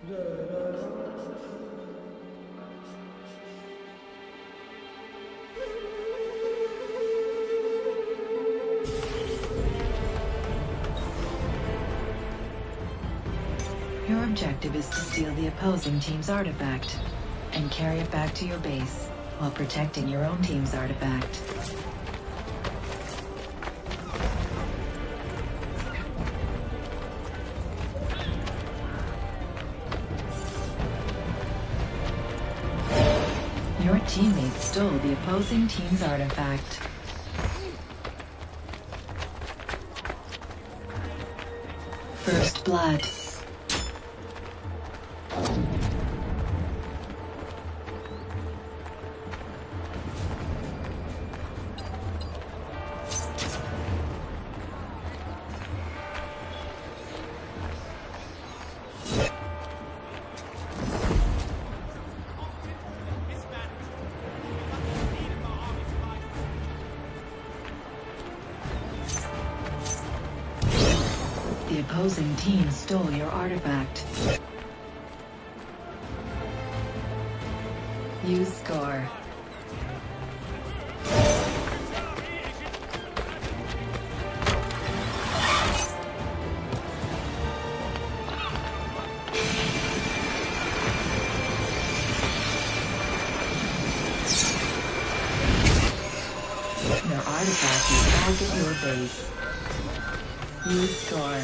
Your objective is to steal the opposing team's artifact and carry it back to your base while protecting your own team's artifact. Your teammates stole the opposing team's artifact. First blood. The opposing team stole your artifact. You score. Your artifact is back at your base. You score.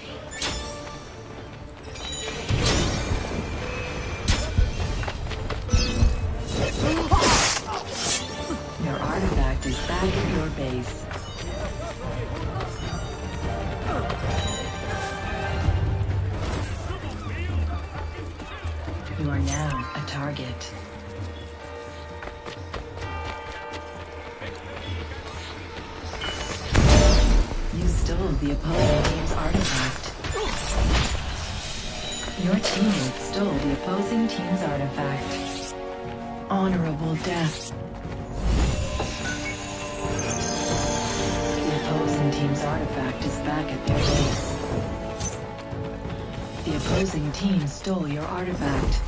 Your artifact is back at your base. You are now a target. You stole the opposing team's artifact. Your teammates stole the opposing team's artifact. Honorable death. The opposing team's artifact is back at their base. The opposing team stole your artifact.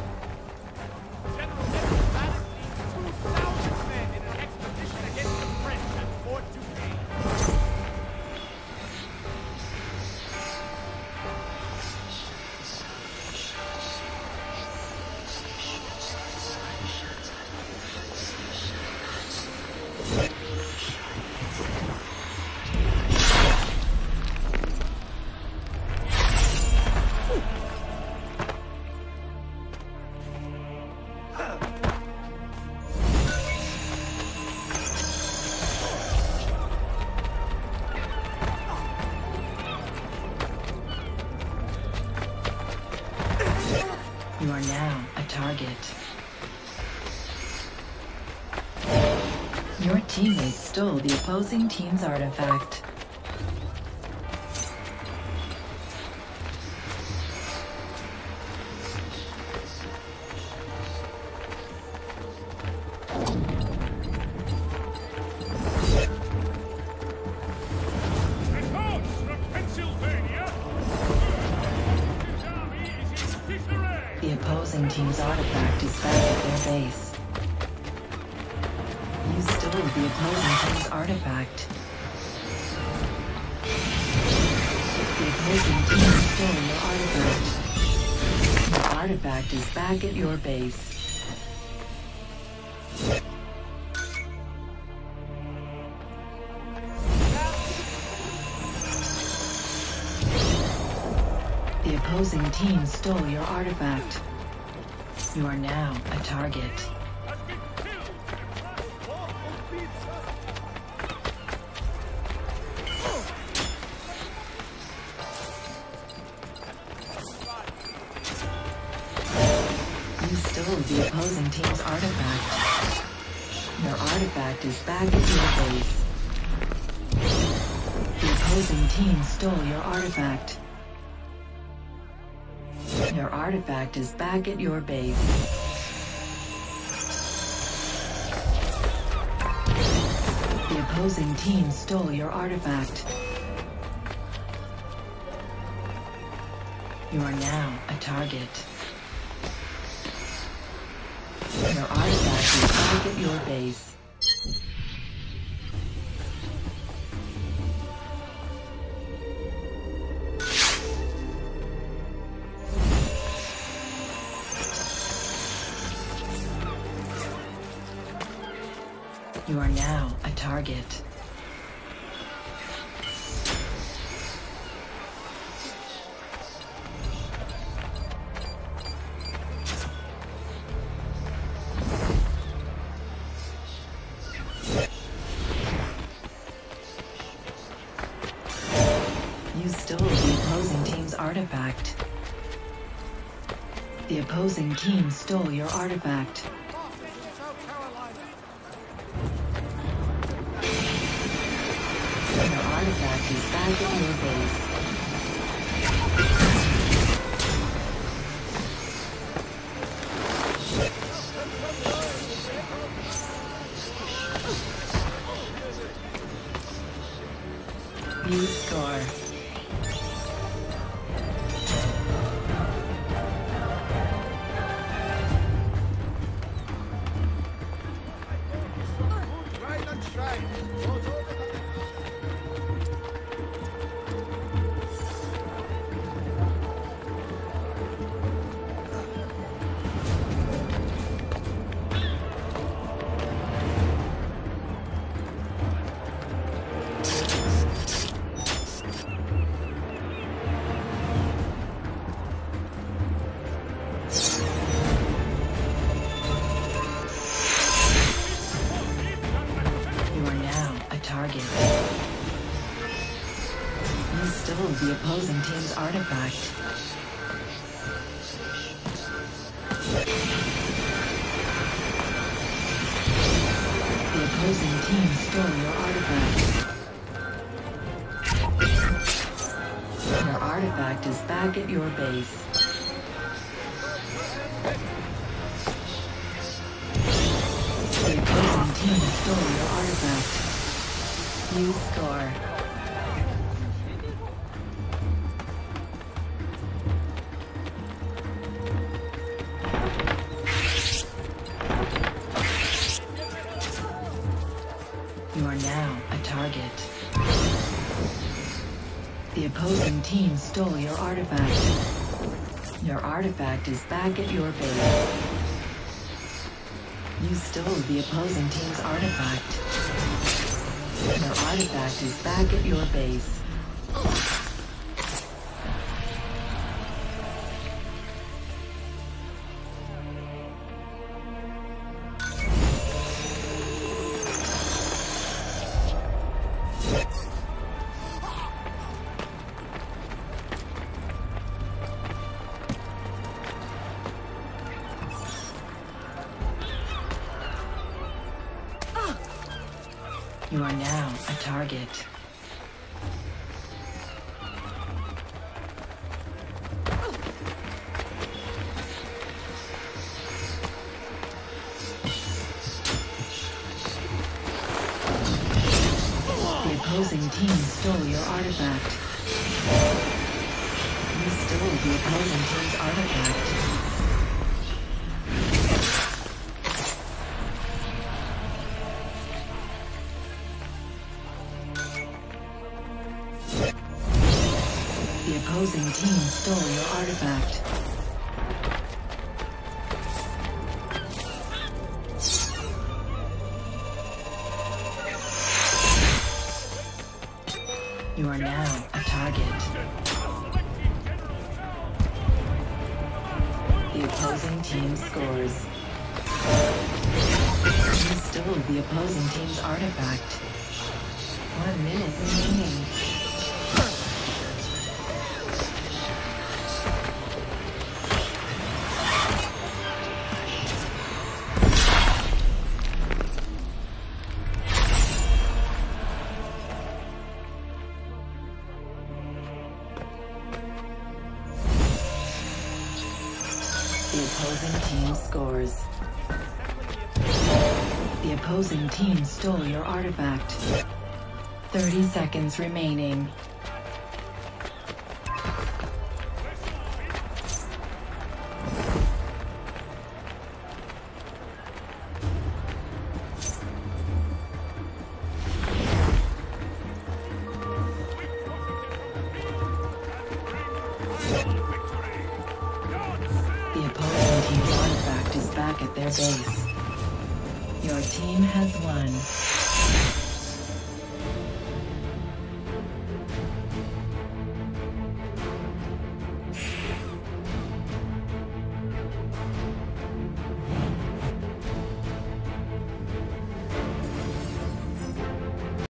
You are now a target. Your teammates stole the opposing team's artifact. The opposing team's artifact is back at their base. You stole the opposing team's artifact. The opposing team stole your artifact. Your artifact is back at your base. The opposing team stole your artifact. You are now a target. You stole the opposing team's artifact. Your artifact is back at your base. The opposing team stole your artifact. Your artifact is back at your base. The opposing team stole your artifact. You are now a target. Your artifact is back at your base. You are now a target. You stole the opposing team's artifact. The opposing team stole your artifact. Your artifact is back at your base. You score. You stole the opposing team's artifact. The opposing team stole your artifact. Your artifact is back at your base. The opposing team stole your artifact. You score. You are now a target. The opposing team stole your artifact. Your artifact is back at your base. You stole the opposing team's artifact. Your artifact is back at your base. You are now a target. The opposing team stole your artifact. You stole the opposing team's artifact. The opposing team stole your artifact. You are now a target. The opposing team scores. You stole the opposing team's artifact. 1 minute remaining. The opposing team scores. The opposing team stole your artifact. 30 seconds remaining. The opposing team's artifact is back at their base. Your team has won.